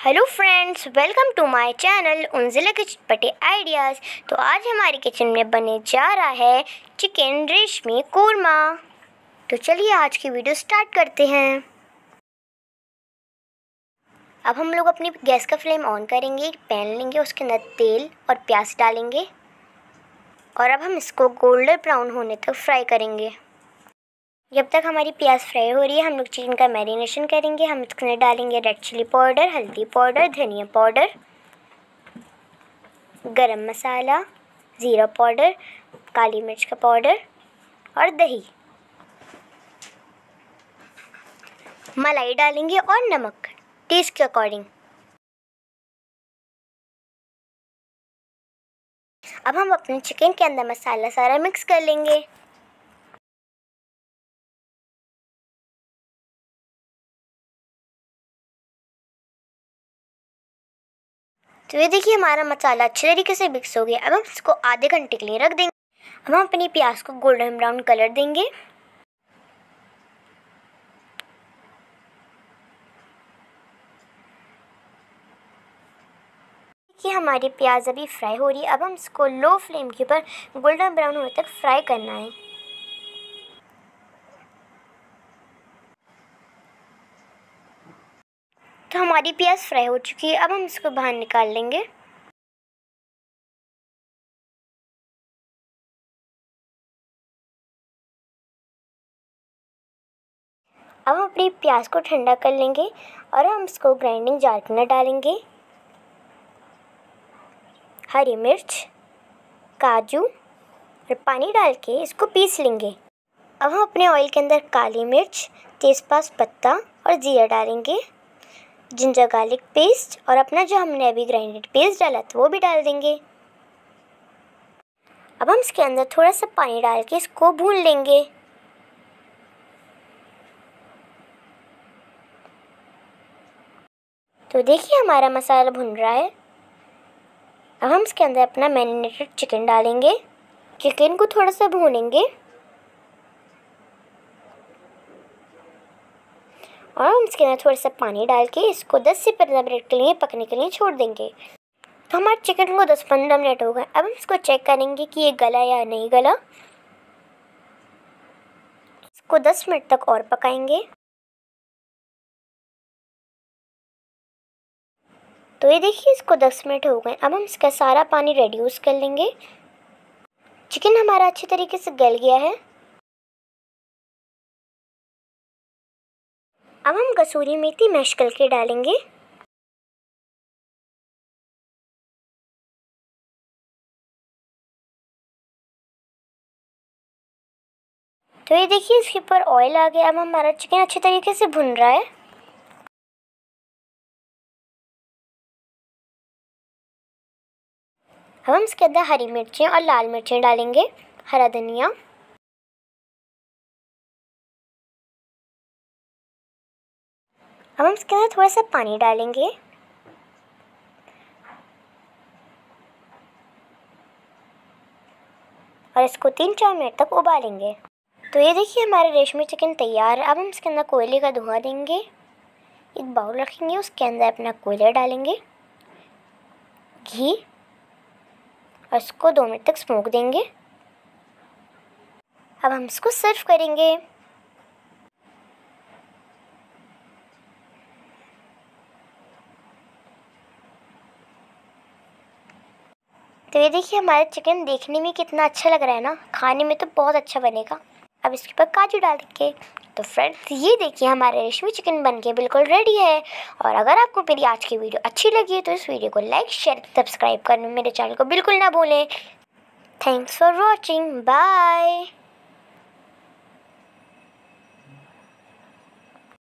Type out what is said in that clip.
Hello friends, welcome to my channel उनजिला के चटपटे आइडियाज़। तो आज हमारे किचन में बने जा रहा है चिकन रेशमी कोरमा। तो चलिए आज की वीडियो स्टार्ट करते हैं। अब हम लोग अपनी गैस का फ्लेम ऑन करेंगे, पैन लेंगे, उसके अंदर तेल और प्याज डालेंगे और अब हम इसको गोल्डन ब्राउन होने तक फ्राई करेंगे। जब तक हमारी प्याज फ्राई हो रही है हम लोग चिकन का मैरिनेशन करेंगे। हम इसमें डालेंगे रेड चिली पाउडर, हल्दी पाउडर, धनिया पाउडर, गरम मसाला, ज़ीरा पाउडर, काली मिर्च का पाउडर और दही, मलाई डालेंगे और नमक टेस्ट के अकॉर्डिंग। अब हम अपने चिकन के अंदर मसाला सारा मिक्स कर लेंगे। तो ये देखिए हमारा मसाला अच्छे तरीके से मिक्स हो गया। अब हम इसको आधे घंटे के लिए रख देंगे। अब हम अपनी प्याज को गोल्डन ब्राउन कलर देंगे। देखिए हमारी प्याज अभी फ्राई हो रही है। अब हम इसको लो फ्लेम के ऊपर गोल्डन ब्राउन होने तक फ्राई करना है। तो हमारी प्याज फ्राई हो चुकी है। अब हम इसको बाहर निकाल लेंगे। अब हम अपनी प्याज को ठंडा कर लेंगे और हम इसको ग्राइंडिंग जार के अंदर डालेंगे। हरी मिर्च, काजू और पानी डाल के इसको पीस लेंगे। अब हम अपने ऑयल के अंदर काली मिर्च, तेज़पात पत्ता और जीरा डालेंगे, जिंजर गार्लिक पेस्ट और अपना जो हमने अभी ग्राइंडेड पेस्ट डाला था वो भी डाल देंगे। अब हम इसके अंदर थोड़ा सा पानी डाल के इसको भून लेंगे। तो देखिए हमारा मसाला भुन रहा है। अब हम इसके अंदर अपना मैरिनेटेड चिकन डालेंगे। चिकन को थोड़ा सा भूनेंगे और हम इसके अंदर थोड़ा सा पानी डाल के इसको 10 से 15 मिनट के लिए पकने के लिए छोड़ देंगे। तो हमारे चिकन को 10-15 मिनट हो गए। अब हम इसको चेक करेंगे कि ये गला या नहीं गला। इसको 10 मिनट तक और पकाएंगे। तो ये देखिए इसको 10 मिनट हो गए। अब हम इसका सारा पानी रेड्यूस कर लेंगे। चिकन हमारा अच्छी तरीके से गल गया है। अब हम कसूरी मेथी मैश करके डालेंगे। तो ये देखिए इसके ऊपर ऑयल आ गया। अब हमारा चिकन अच्छे तरीके से भुन रहा है। अब हम इसके अंदर हरी मिर्चें और लाल मिर्चें डालेंगे, हरा धनिया, अब हम इसके अंदर थोड़ा सा पानी डालेंगे और इसको 3-4 मिनट तक उबालेंगे। तो ये देखिए हमारा रेशमी चिकन तैयार है। अब हम इसके अंदर कोयले का धुआं देंगे। एक बाउल रखेंगे, उसके अंदर अपना कोयला डालेंगे, घी और इसको 2 मिनट तक स्मोक देंगे। अब हम इसको सर्व करेंगे। तो ये देखिए हमारा चिकन देखने में कितना अच्छा लग रहा है ना, खाने में तो बहुत अच्छा बनेगा। अब इसके ऊपर काजू डाल के। तो फ्रेंड्स ये देखिए हमारा रेशमी चिकन बनके बिल्कुल रेडी है। और अगर आपको मेरी आज की वीडियो अच्छी लगी है तो इस वीडियो को लाइक, शेयर, सब्सक्राइब करना मेरे चैनल को बिल्कुल ना भूलें। Thanks for watching, bye.